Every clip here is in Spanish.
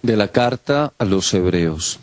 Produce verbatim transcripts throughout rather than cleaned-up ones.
De la carta a los Hebreos.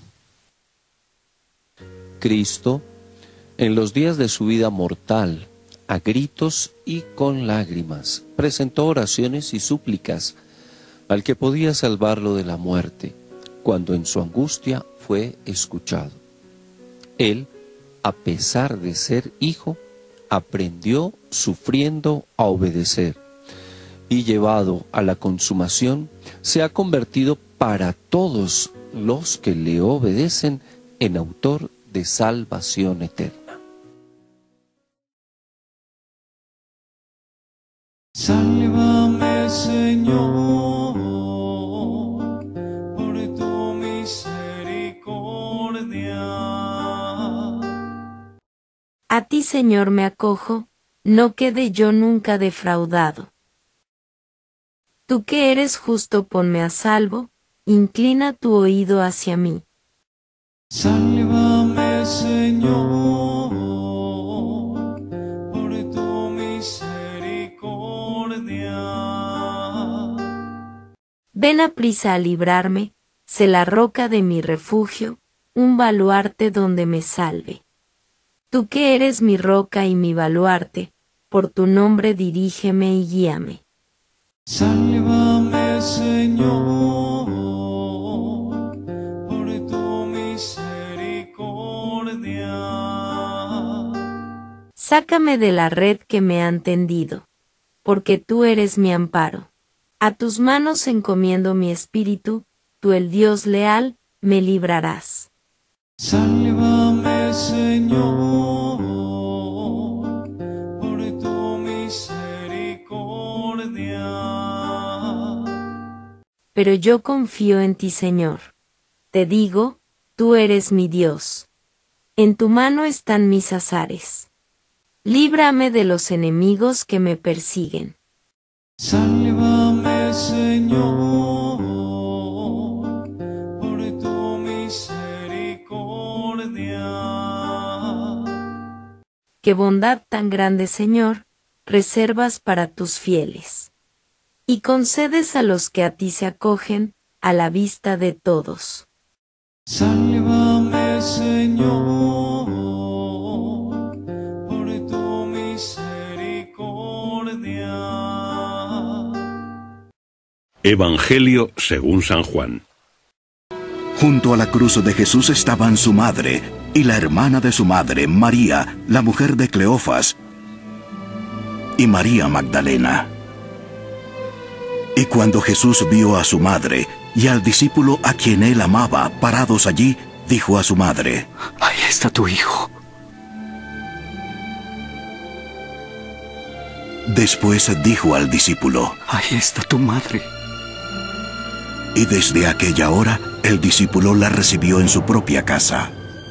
Cristo, en los días de su vida mortal, a gritos y con lágrimas, presentó oraciones y súplicas al que podía salvarlo de la muerte, cuando en su angustia fue escuchado. Él, a pesar de ser hijo, aprendió sufriendo a obedecer, y llevado a la consumación, se ha convertido para todos los que le obedecen en autor de salvación eterna. Sálvame, Señor, por tu misericordia. A ti, Señor, me acojo, no quede yo nunca defraudado. Tú que eres justo, ponme a salvo, inclina tu oído hacia mí. Sálvame, Señor, por tu misericordia. Ven aprisa a librarme, sé la roca de mi refugio, un baluarte donde me salve. Tú que eres mi roca y mi baluarte, por tu nombre dirígeme y guíame. Sálvame, Señor, por tu misericordia. Sácame de la red que me han tendido, porque tú eres mi amparo. A tus manos encomiendo mi espíritu, tú el Dios leal, me librarás. Sálvame, Señor, por tu misericordia. Pero yo confío en ti, Señor. Te digo, tú eres mi Dios. En tu mano están mis azares. Líbrame de los enemigos que me persiguen. Sálvame, Señor, por tu misericordia. Qué bondad tan grande, Señor, reservas para tus fieles. Y concedes a los que a ti se acogen, a la vista de todos. Sálvame, Señor, por tu misericordia. Evangelio según San Juan. Junto a la cruz de Jesús estaban su madre y la hermana de su madre, María, la mujer de Cleofas, y María Magdalena. Y cuando Jesús vio a su madre y al discípulo a quien él amaba parados allí, dijo a su madre: Ahí está tu hijo. Después dijo al discípulo: Ahí está tu madre. Y desde aquella hora el discípulo la recibió en su propia casa.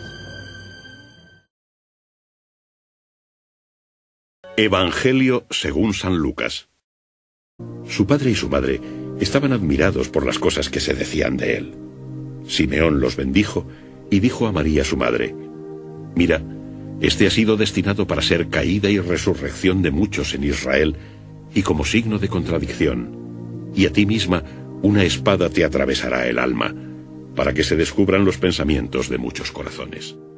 Evangelio según San Lucas. Su padre y su madre estaban admirados por las cosas que se decían de él. Simeón los bendijo y dijo a María su madre: Mira, este ha sido destinado para ser caída y resurrección de muchos en Israel, y como signo de contradicción. Y a ti misma una espada te atravesará el alma, para que se descubran los pensamientos de muchos corazones.